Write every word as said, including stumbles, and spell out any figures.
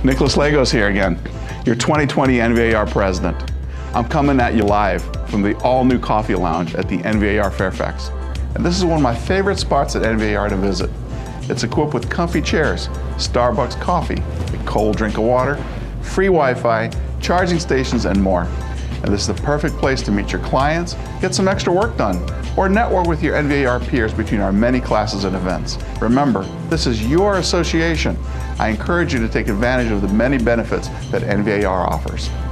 Nicholas Lagos here again, your twenty twenty N V A R President. I'm coming at you live from the all-new coffee lounge at the N V A R Fairfax. And this is one of my favorite spots at N V A R to visit. It's equipped with comfy chairs, Starbucks coffee, a cold drink of water, free Wi-Fi, charging stations, and more. And this is the perfect place to meet your clients, get some extra work done, or network with your N V A R peers between our many classes and events. Remember, this is your association. I encourage you to take advantage of the many benefits that N V A R offers.